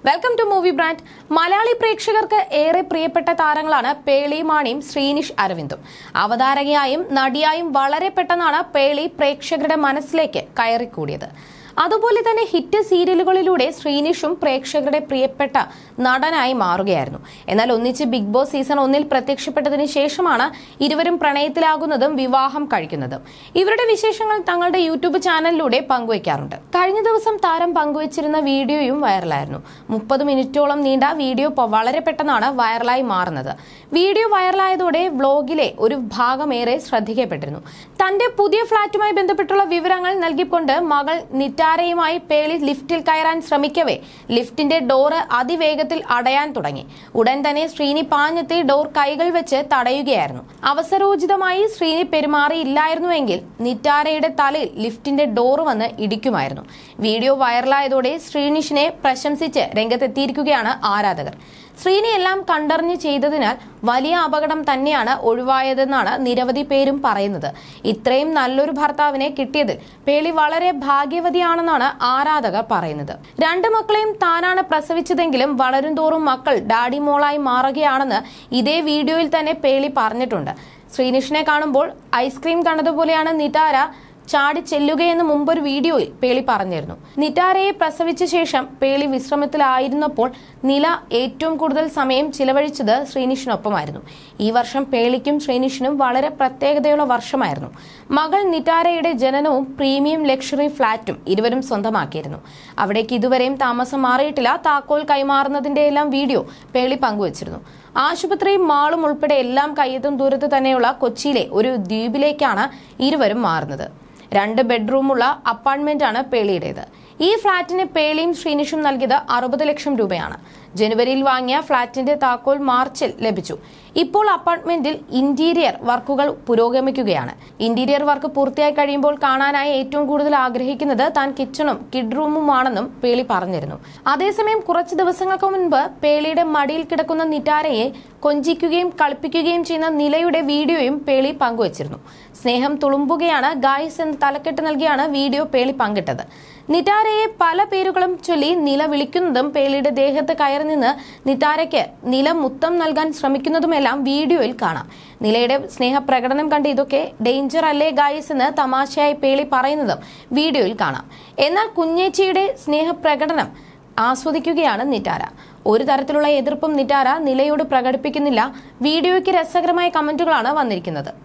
Welcome to movie brand. Malayali പ്രേക്ഷകർക്ക് ഏറെ പ്രിയപ്പെട്ട താരങ്ങളാണ് പേളി മാണിയും ശ്രീനിഷ് അരവിന്ദും. അവതാരകയായും നടിയായും വളരെ പെട്ടെന്നാണ് പേളി പ്രേക്ഷകരുടെ മനസ്സിലേക്ക് കയറിക്കൂടിയത്. അതുപോലെ തന്നെ ഹിറ്റ് സീരിയലുകളിലൂടെ ശ്രീനിഷും പ്രേക്ഷകരുടെ പ്രിയപ്പെട്ട നടനായി മാറുകയായിരുന്നു. എന്നാൽ ഒന്നിച്ച് ബിഗ് ബോസ് സീസൺ 1 പ്രത്യക്ഷപ്പെട്ടതിന് ശേഷമാണ് ഇരുവരും പ്രണയത്തിലാകുന്നതും വിവാഹം കഴിക്കുന്നതും. ഇവരുടെ വിശേഷങ്ങൾ തങ്ങളുടെ യൂട്യൂബ് ചാനലിലൂടെ പങ്കുവയ്ക്കാറുണ്ട്. കഴിഞ്ഞ ദിവസം താരം പങ്കുവച്ചിരുന്ന വീഡിയോയും വൈറലായിരുന്നു. 30 മിനിറ്റോളം നീണ്ട വീഡിയോ വളരെ പെട്ടെന്നാണ് വൈറലായി മാറുന്നത്. വീഡിയോ വൈറലായതോടെ വ്ലോഗിലെ ഒരു ഭാഗമേറെ ശ്രദ്ധിക്കപ്പെട്ടിരുന്നു. തന്റെ പുതിയ ഫ്ളാറ്റുമായി ബന്ധപ്പെട്ടുള്ള വിവരങ്ങൾ നൽകിക്കൊണ്ട് മകൾ നിറ്റാരയുമായി പേളി ലിഫ്റ്റിൽ കയറാൻ ശ്രമിക്കവേ ലിഫ്റ്റിന്റെ ഡോറ് അതിവേഗത്തിൽ അടയാൻ തുടങ്ങി. ഉടൻ തന്നെ ശ്രീനി പാഞ്ഞെത്തി ഡോർ കൈകൾ വെച്ച് തടയുകയായിരുന്നു. അവസരോചിതമായി ശ്രീനി പെരുമാറിയില്ലായിരുന്നുവെങ്കിൽ നിറ്റാരയുടെ തലയിൽ ലിഫ്റ്റിന്റെ ഡോറ് വന്ന് ഇടിക്കുമായിരുന്നു. വീഡിയോ വൈറലായതോടെ ശ്രീനിഷിനെ പ്രശംസിച്ച് രംഗത്തെത്തിയിരിക്കുകയാണ് ആരാധകർ. ശ്രീനി എല്ലാം കണ്ടറിഞ്ഞ് ചെയ്തതിനാൽ വലിയ അപകടം തന്നെയാണ് ഒഴിവായതെന്നാണ് നിരവധി പേരും പറയുന്നത്. ഇത്രയും നല്ലൊരു ഭർത്താവിനെ കിട്ടിയതിൽ പേളി വളരെ ഭാഗ്യവതിയാണെന്നാണ് ആരാധകർ പറയുന്നത്. 2 മക്കളെയും താനാണ് പ്രസവിച്ചതെങ്കിലും വളരും തോറും മക്കൾ ഡാഡി മോളായി മാറുകയാണെന്ന് ഇതേ വീഡിയോയിൽ തന്നെ പേളി പറഞ്ഞിട്ടുണ്ട്. ശ്രീനിഷിനെ കാണുമ്പോൾ ഐസ്ക്രീം കണ്ടതുപോലെയാണ് നിറ്റാര ചാടി ചെല്ലുകയെന്ന് മുമ്പൊരു വീഡിയോയിൽ പേളി പറഞ്ഞിരുന്നു. നിറ്റാരയെ പ്രസവിച്ച ശേഷം പേളി വിശ്രമത്തിലായിരുന്നപ്പോൾ നില ഏറ്റവും കൂടുതൽ സമയം ചിലവഴിച്ചത് ശ്രീനിഷിനൊപ്പമായിരുന്നു. ഈ വർഷം പേളിക്കും ശ്രീനിഷിനും വളരെ പ്രത്യേകതയുള്ള വർഷമായിരുന്നു. മകൾ നിറ്റാരയുടെ ജനനവും പ്രീമിയം ലക്ഷറി ഫ്ളാറ്റും ഇരുവരും സ്വന്തമാക്കിയിരുന്നു. അവിടേക്ക് ഇതുവരെയും താമസം മാറിയിട്ടില്ല. താക്കോൽ കൈമാറുന്നതിന്റെ എല്ലാം വീഡിയോ പേളി പങ്കുവച്ചിരുന്നു. ആശുപത്രിയും മാളും ഉൾപ്പെടെ എല്ലാം കയ്യെത്തും ദൂരത്ത് തന്നെയുള്ള കൊച്ചിയിലെ ഒരു ദ്വീപിലേക്കാണ് ഇരുവരും മാറുന്നത്. 2 ബെഡ്റൂമുള്ള അപ്പാർട്ട്മെന്റാണ് പേളിയുടേത്. ഈ ഫ്ളാറ്റിന് പേളിയും ശ്രീനിഷും നൽകിയത് 60 ലക്ഷം രൂപയാണ്. ജനുവരിയിൽ വാങ്ങിയ ഫ്ളാറ്റിന്റെ താക്കോൽ മാർച്ചിൽ ലഭിച്ചു. ഇപ്പോൾ അപ്പാർട്ട്മെന്റിൽ ഇന്റീരിയർ വർക്കുകൾ പുരോഗമിക്കുകയാണ്. ഇന്റീരിയർ വർക്ക് പൂർത്തിയായി കഴിയുമ്പോൾ കാണാനായി ഏറ്റവും കൂടുതൽ ആഗ്രഹിക്കുന്നത് താൻ കിച്ചണും കിഡ് റൂമുമാണെന്നും പേളി പറഞ്ഞിരുന്നു. അതേസമയം കുറച്ച് ദിവസങ്ങൾക്ക് മുൻപ് പേളിയുടെ മടിയിൽ കിടക്കുന്ന നിറ്റാരയെ കൊഞ്ചിക്കുകയും കളിപ്പിക്കുകയും ചെയ്യുന്ന നിലയുടെ വീഡിയോയും പേളി പങ്കുവച്ചിരുന്നു. സ്നേഹം തുളുമ്പുകയാണ് ഗായ്സ് എന്ന് തലക്കെട്ട് നൽകിയാണ് വീഡിയോ പേളി പങ്കിട്ടത്. നിറ്റാരയെ പല പേരുകളും ചൊല്ലി നില വിളിക്കുന്നതും പേളിയുടെ ദേഹത്ത് കയറി നിന്ന് നിറ്റാരയ്ക്ക് നില മുത്തം നൽകാൻ ശ്രമിക്കുന്നതുമെല്ലാം വീഡിയോയിൽ കാണാം. നിലയുടെ സ്നേഹപ്രകടനം കണ്ട് ഇതൊക്കെ ഡേഞ്ചർ അല്ലേ ഗായ്സ് എന്ന് തമാശയായി പേളി പറയുന്നതും വീഡിയോയിൽ കാണാം. എന്നാൽ കുഞ്ഞേച്ചിയുടെ സ്നേഹപ്രകടനം ആസ്വദിക്കുകയാണ് നിറ്റാര. ഒരു തരത്തിലുള്ള എതിർപ്പും നിറ്റാര നിലയോട് പ്രകടിപ്പിക്കുന്നില്ല. വീഡിയോയ്ക്ക് രസകരമായ കമന്റുകളാണ് വന്നിരിക്കുന്നത്.